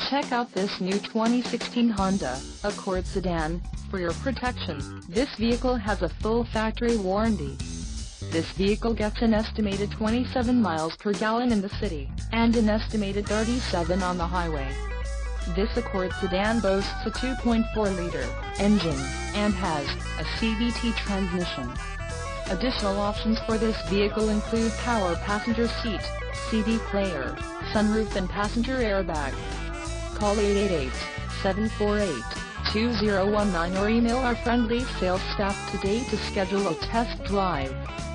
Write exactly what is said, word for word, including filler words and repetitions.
Check out this new twenty sixteen Honda Accord sedan. For your protection, this vehicle has a full factory warranty. This vehicle gets an estimated twenty-seven miles per gallon in the city, and an estimated thirty-seven on the highway. This Accord sedan boasts a two point four liter engine, and has a C V T transmission. Additional options for this vehicle include power passenger seat, C D player, sunroof and passenger airbag. Call eight eight eight, seven four eight, two zero one nine or email our friendly sales staff today to schedule a test drive.